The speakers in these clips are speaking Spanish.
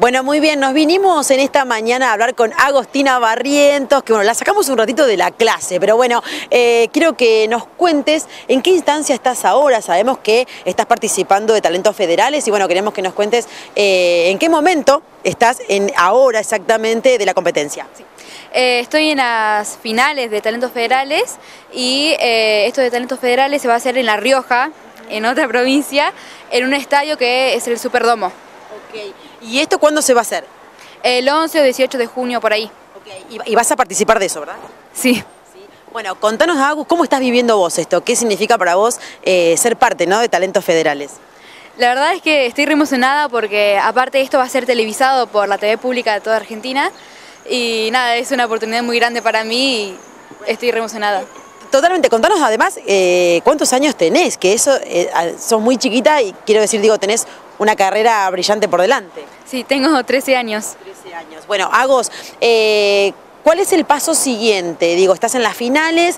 Bueno, muy bien, nos vinimos en esta mañana a hablar con Agostina Barrientos, que bueno, la sacamos un ratito de la clase, pero bueno, quiero que nos cuentes en qué instancia estás ahora. Sabemos que estás participando de Talentos Federales y bueno, queremos que nos cuentes en qué momento estás ahora exactamente de la competencia. Sí. Estoy en las finales de Talentos Federales y esto de Talentos Federales se va a hacer en La Rioja, en otra provincia, en un estadio que es el Superdomo. Okay. ¿Y esto cuándo se va a hacer? El 11 o 18 de junio, por ahí. Okay. Y vas a participar de eso, ¿verdad? Sí. Bueno, contanos, Agus, ¿cómo estás viviendo vos esto? ¿Qué significa para vos ser parte, ¿no?, de Talentos Federales? La verdad es que estoy re emocionada porque aparte de esto va a ser televisado por la TV pública de toda Argentina y nada, es una oportunidad muy grande para mí y estoy re emocionada. Totalmente, contanos además cuántos años tenés, que eso, sos muy chiquita y quiero decir, digo, tenés una carrera brillante por delante. Sí, tengo 13 años. 13 años. Bueno, Agos, ¿cuál es el paso siguiente? Digo, estás en las finales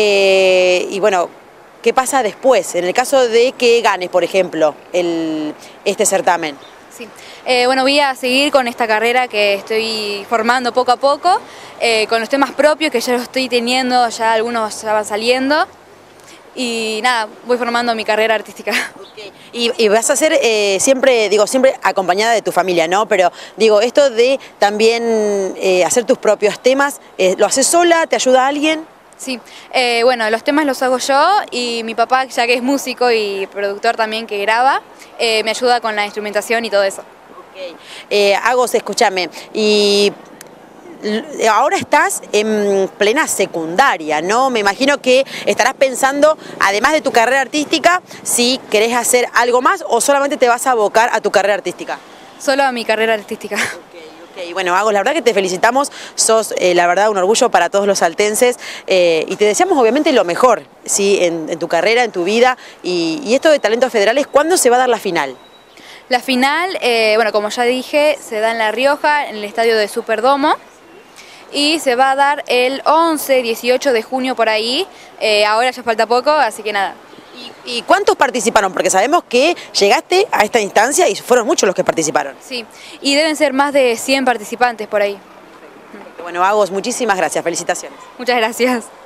y bueno, ¿qué pasa después? En el caso de que ganes, por ejemplo, este certamen. Sí. Bueno, voy a seguir con esta carrera que estoy formando poco a poco, con los temas propios que ya los estoy teniendo, ya algunos ya van saliendo y nada, voy formando mi carrera artística. Okay. Y vas a ser siempre, digo, siempre acompañada de tu familia, ¿no? Pero digo, esto de también hacer tus propios temas, ¿lo haces sola? ¿Te ayuda alguien? Sí, bueno, los temas los hago yo y mi papá, ya que es músico y productor también que graba, me ayuda con la instrumentación y todo eso. Okay. Agos, escúchame, y ahora estás en plena secundaria, ¿no? Me imagino que estarás pensando, además de tu carrera artística, si querés hacer algo más o solamente te vas a abocar a tu carrera artística. Solo a mi carrera artística. Okay. Bueno, Agos, la verdad que te felicitamos, sos la verdad un orgullo para todos los saltenses y te deseamos obviamente lo mejor, ¿sí? en tu carrera, en tu vida y esto de Talentos Federales, ¿cuándo se va a dar la final? La final, bueno, como ya dije, se da en La Rioja, en el estadio de Superdomo y se va a dar el 11, 18 de junio por ahí, ahora ya falta poco, así que nada. ¿Y cuántos participaron? Porque sabemos que llegaste a esta instancia y fueron muchos los que participaron. Sí, y deben ser más de 100 participantes por ahí. Bueno, Agos, muchísimas gracias, felicitaciones. Muchas gracias.